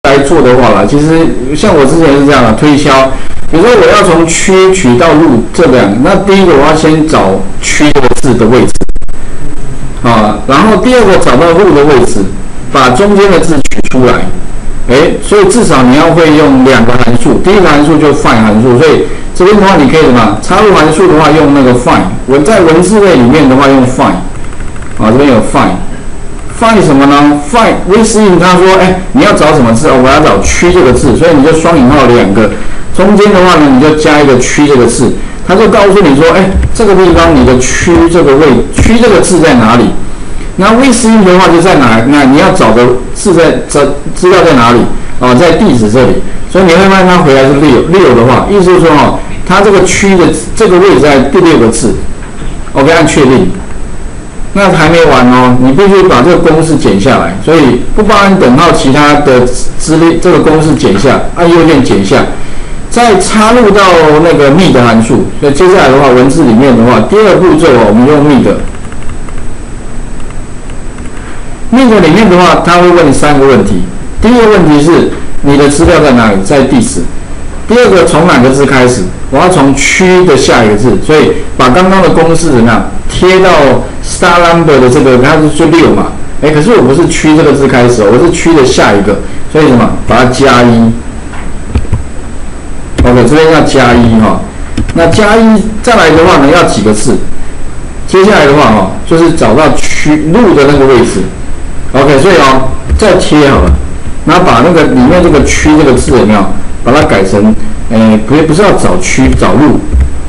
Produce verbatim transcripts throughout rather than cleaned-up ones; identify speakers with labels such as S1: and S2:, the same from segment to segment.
S1: 来做的话啦，其实像我之前是这样的推销，比如说我要从区取到路这两个，那第一个我要先找区这个字的位置，啊，然后第二个找到路的位置，把中间的字取出来，哎，所以至少你要会用两个函数，第一个函数就 find 函数，所以这边的话你可以什么插入函数的话用那个 find， 文在文字类里面的话用 find， 啊，这边有 find。find 什么呢 ？find within 他说，哎，你要找什么字？哦，我要找区这个字，所以你就双引号两个，中间的话呢，你就加一个区这个字，他就告诉你说，哎，这个地方你的区这个位，区这个字在哪里？那 within 的话就在哪？那你要找的字在这资料在哪里？哦，在地址这里，所以你会发现它回来是六六的话，意思是说哦，它这个区的这个位置在第六个字 ，OK， 按确定。那还没完哦，你必须把这个公式剪下来，所以不包含等号其他的资料，这个公式剪下，按右键剪下，再插入到那个 mid 的函数。所以接下来的话，文字里面的话，第二步骤哦，我们用 mid。mid 里面的话，它会问三个问题。第一个问题是你的资料在哪里，在地址。第二个从哪个字开始？我要从区的下一个字，所以把刚刚的公式怎么样贴到 star number 的这个，它是最六嘛？哎，可是我不是区这个字开始，我是区的下一个，所以什么？把它加一。OK， 这边要加一哈。那加一再来的话呢，要几个字？接下来的话哈，就是找到区路的那个位置。OK， 所以哦，再贴好了，然后把那个里面这个区这个字有没有？把它改成，诶，不不是要找区，找路。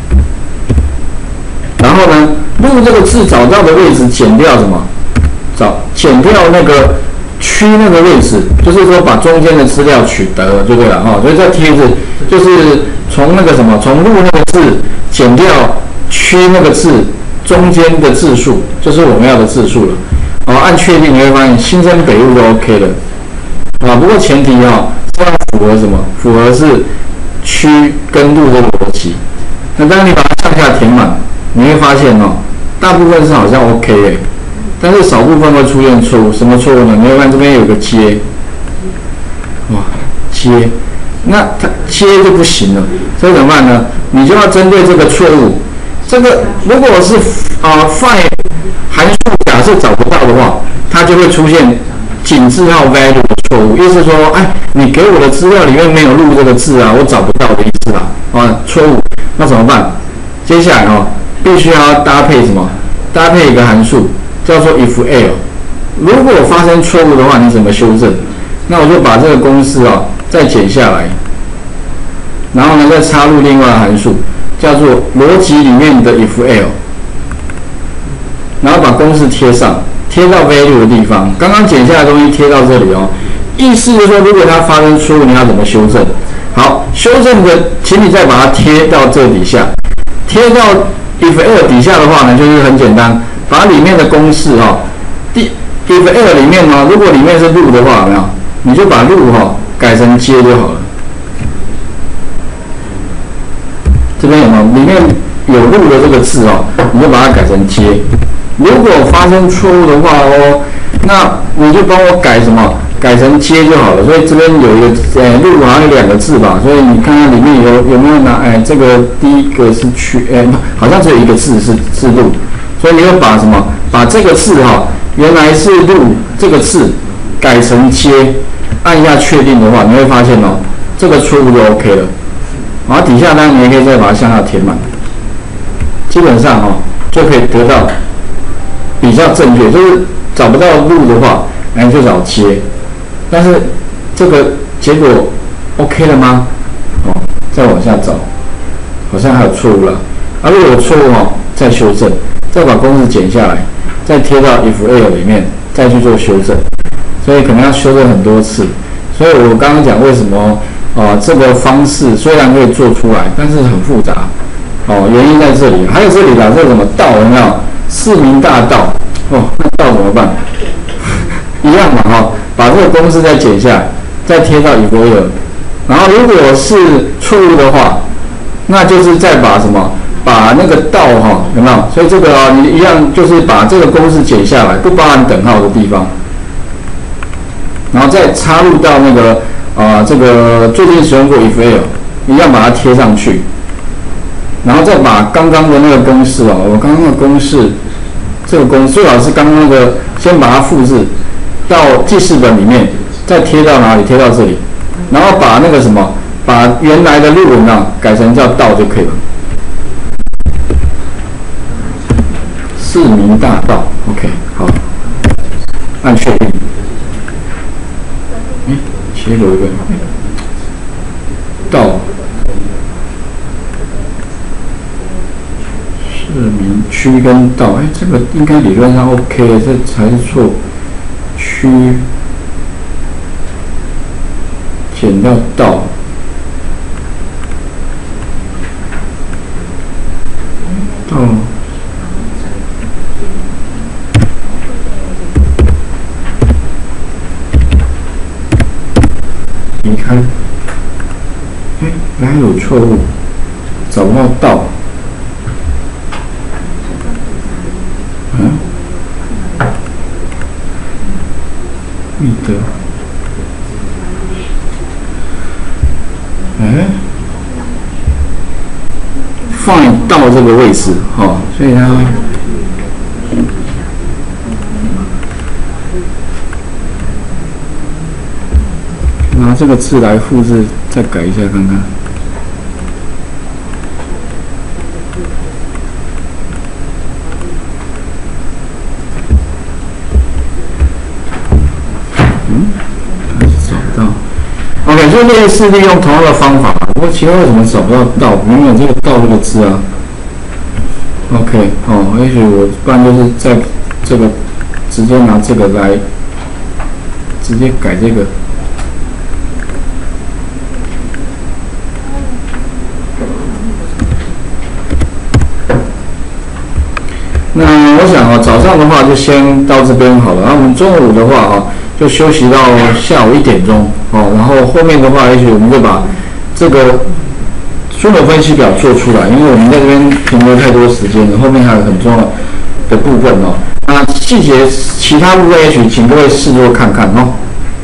S1: 然后呢，路这个字找到的位置减掉什么？找减掉那个区那个位置，就是说把中间的资料取得就对了哈。所以这贴字就是从那个什么，从路那个字减掉区那个字中间的字数，就是我们要的字数了。哦，按确定你会发现新生北路都 OK 了。啊，不过前提哦。要符合什么？符合是区跟路的逻辑。那当你把它向下填满，你会发现哦，大部分是好像 OK 哎、欸，但是少部分会出现错误。什么错误呢？你会看这边有个接，哇，接，那它接就不行了，所以怎么办呢？你就要针对这个错误，这个如果是啊 find 函数假设找不到的话，它就会出现井字号 value 的错误，意思说，哎，你给我的资料里面没有录这个字啊，我找不到的意思啊，啊，错误，那怎么办？接下来哦，必须要搭配什么？搭配一个函数叫做 if else。如果发生错误的话，你怎么修正？那我就把这个公式啊再剪下来，然后呢再插入另外的函数，叫做逻辑里面的 if else， 然后把公式贴上。贴到 value 的地方，刚刚剪下来的东西贴到这里哦。意思就是说，如果它发生错误，你要怎么修正？好，修正的，请你再把它贴到这底下，贴到 if else 底下的话呢，就是很简单，把里面的公式哈、哦，第 if else 里面呢、哦，如果里面是路的话，有没有？你就把路哈、哦、改成接就好了。这边有没有？里面有路的这个字哦，你就把它改成接。如果发生错误的话哦，那你就帮我改什么？改成接就好了。所以这边有一个，呃，路好像有两个字吧，所以你看看里面有有没有拿？哎，这个第一个是区，哎，好像只有一个字是是路，所以你要把什么？把这个字哈、哦，原来是路这个字改成接，按一下确定的话，你会发现哦，这个错误就 OK 了。然后底下呢，你也可以再把它向下填满，基本上哦，就可以得到。比较正确，就是找不到路的话，那就找接。但是这个结果 OK 了吗？哦，再往下找，好像还有错误了。啊，如果有错误哦，再修正，再把公式剪下来，再贴到 if else 里面，再去做修正。所以可能要修正很多次。所以我刚刚讲为什么啊、呃、这个方式虽然可以做出来，但是很复杂。哦，原因在这里。还有这里啦，这个什么道有没有？市民大道哦，那道怎么办？一样嘛哈、哦，把这个公式再剪下来，再贴到 if else， 然后如果是错误的话，那就是再把什么，把那个道哈、哦、有没有？所以这个啊、哦，你一样就是把这个公式剪下来，不包含等号的地方，然后再插入到那个啊、呃、这个最近使用过 if else， 一样把它贴上去，然后再把刚刚的那个公式哦，我刚刚的公式，这个公式最好是刚刚那个先把它复制到记事本里面，再贴到哪里？贴到这里，然后把那个什么，把原来的日文啊改成叫道就可以了。市民大道 ，OK， 好，按确定。哎，切了一个道，市民区跟道，哎，这个应该理论上 OK 的，这才是错。区减到道。道。离开，哎，哪有错误？找不到道，嗯，密德，哎 ，find 到这个位置，哦，所以它。拿这个字来复制，再改一下看看。嗯，还是找不到。OK， 就类似利用同样的方法，不过奇怪为什么找不到道？明明有这个道这个字啊。OK， 哦，也许我不然就是在这个直接拿这个来直接改这个。那我想哦，早上的话就先到这边好了。然后我们中午的话啊，就休息到下午一点钟哦。然后后面的话，也许我们就把这个枢纽分析表做出来，因为我们在这边停留太多时间了，后面还有很重要的部分哦。那细节其他部分，也许请各位试做看看哦。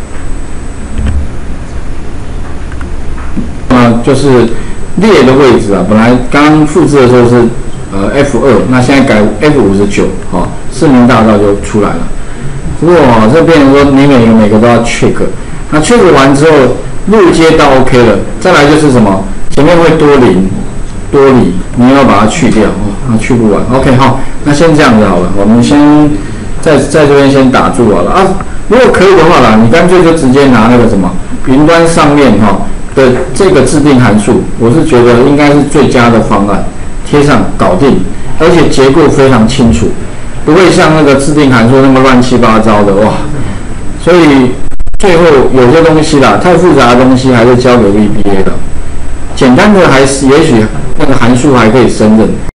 S1: 那就是列的位置啊，本来刚刚复制的时候是。呃 F 二， 那现在改 F 五十九，哦，市民大道就出来了。不过哦，这变成说你每个每个都要 check， 那 check 完之后，路街道 OK 了，再来就是什么？前面会多零多里，你要把它去掉哦，那去不完。OK， 好，那先这样子好了，我们先在在这边先打住好了啊。如果可以的话啦，你干脆就直接拿那个什么云端上面哈、哦、的这个制定函数，我是觉得应该是最佳的方案。贴上搞定，而且结构非常清楚，不会像那个制定函数那么乱七八糟的哇。所以最后有些东西啦，太复杂的东西还是交给 V B A 的，简单的还是也许那个函数还可以胜任。